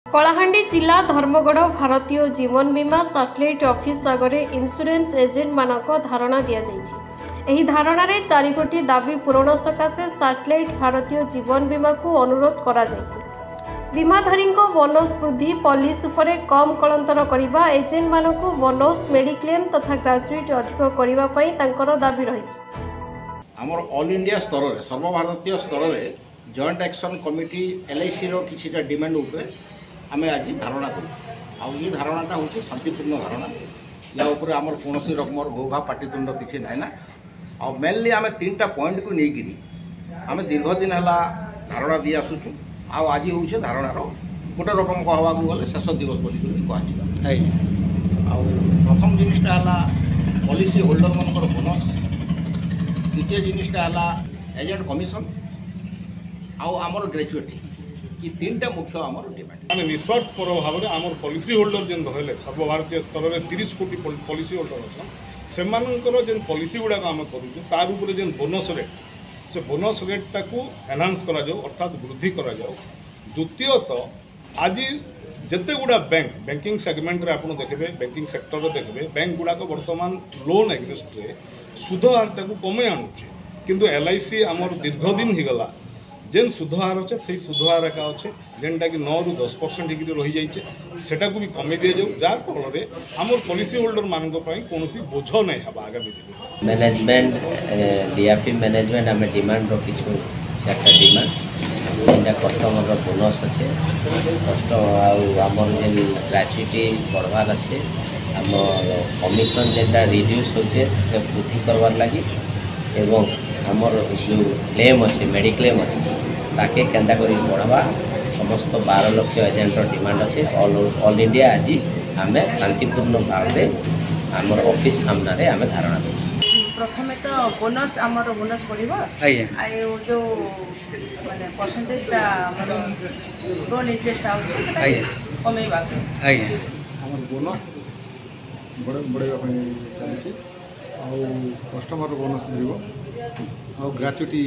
कलाहांडी जिला धर्मगढ़ भारतीय जीवन बीमा सैटेलाइट ऑफिस आगे इंश्योरेंस एजेंट मानक धारणा दि जाइए। धारणा 4 कोटी दाबी पूरण सकाशे सैटेलाइट भारतीय जीवन बीमा को अनुरोध करा जाइए। बीमाधारी बोनस वृद्धि पॉलिसी उपरे कम कलंतर करने एजेंट मानक बोनस मेडिक्लेम तथा ग्रेजुएट अधिक करने दाबी रही। आमर ऑल इंडिया स्तर में सर्वभारतीय स्तर में जॉइंट एक्शन कमिटी LIC किसी डिमांड उपरे आम आज धारणा करूँ। ये धारणाटा हूँ शांतिपूर्ण धारणा। या उपरे आमर कौन रकम घोघा पाटितुंड किसी ना आ मेनली आम 3टा पॉइंट को लेकिन आम दीर्घ दिन है धारणा दी आसुचु। आज हूँ धारणार गोटे रकम कहवा गले शेष दिवस बोलिक कह। प्रथम जिनटा है पॉलिसी होल्डर मनकर बोनस, द्वितीय जिनटा है एजेंट कमिशन आमर ग्रेजुएट। ये 3टा मुख्य आमर डिमांड। माने निस्वार्थपर भाव में आमर पॉलिसी होल्डर जेन रहे सर्वभारतीय स्तर में 30 कोटी पॉलिसी होल्डर अच्छा से जेन पॉलिसी गुड़ाक आम करूँ तार उपरे जेन बोनस रेट से बोनस रेटा को एनहांस करा जाओ अर्थात वृद्धि करा जाओ। द्वितीयतः आज जिते गुड़ा बैंकिंग सेगमेंट रे आपन देखबे बैंकिंग सेक्टर रे देखबे बैंक गुड़ाक वर्तमान लोन एग्नेस्ट रे सुध हारटा को कमे आणुचे किंतु LIC आमर दीर्घ दिन ही गला जेन सुध हार अच्छे से सुध हार एका अच्छे जेनटा कि 9 ରୁ 10% डिग्री रही जाइए सेटा को भी कमे दि जाऊ जार फल आमर पॉलिसी होल्डर मान कौन बोझ नहीं है आगामी दिन। मैनेजमेंट DFE मैनेजमेंट आम डिमांड रखीचु 4टा डिमांड जेनटा कस्टमर बोनस अच्छे कस्ट आमर जेन ग्रेजुएटी बढ़वार अच्छे आम कमिशन जेनटा रिड्यूस होचे वृद्धि करवार लगी एवं आमर जो क्लेम अच्छे मेडिक्लेम अच्छे ताके केंदा करी बढ़ावा समस्त 12 लाख एजेंट डिमांड अच्छे। ऑल इंडिया आज आम शांतिपूर्ण भाव में आमर ऑफिस सामने आम धारणा दे। प्रथम तो बोनस आमर बोनस बढ़िबा आयो जो माने परसेंटेज लोन इंटरेस्ट आउछ कमेबा आमर बोनस बढ़ाइबा चलछि कस्टमर बोनस मिल ग्रेजुएटी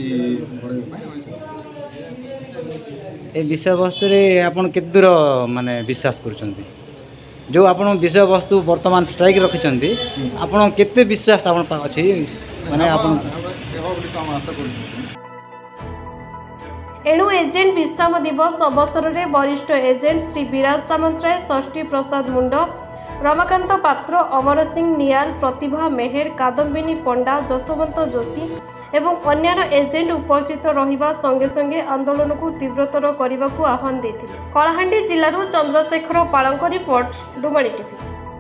विषय वस्तु आपन के दूर माने विश्वास करुछंती जो आपन विषय वस्तु वर्तमान स्ट्राइक रखिछंती आपन केते विश्वास आपन अछि माने आपन एणु एजेंट विश्राम दिवस अवसर में वरिष्ठ एजेंट श्री विराज सामंतराय, षष्ठी प्रसाद मुंड, रमाकांत पात्र, अमर सिंह नियाल, प्रतिभा मेहर, कादम्बिनी पंडा, जसवंत जोशी एवं अन्य एजेंट उपस्थित रहिबा संगे संगे आंदोलन को तीव्रतर करने को आह्वान देते। कलाहांडी जिलूर चंद्रशेखर पालଙ୍କ रिपोर्ट, डुमाणी टीवी।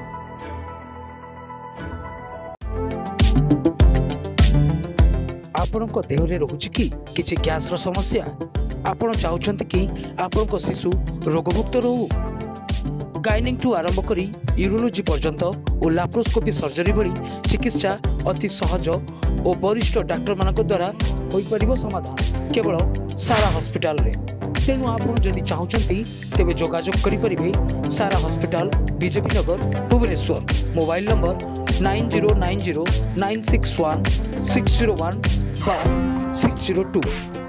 आपणक देहरे रोचे कि किछि गैस रो समस्या आपण चाहते कि आपण शिशु रोगमुक्त रहू गाइनिंग टू आरंभ करी यूरोलॉजी पर्यंत और लैप्रोस्कोपी सर्जरी भली चिकित्सा अति सहज और वरिष्ठ डाक्टर मान द्वारा हो पार समाधान केवल सारा हॉस्पिटल रे। तेणु आप जदि चाहते तेज जोगाजोग करें सारा hospital BJP Nagar Bhubaneswar. Mobile number 9090961601 602।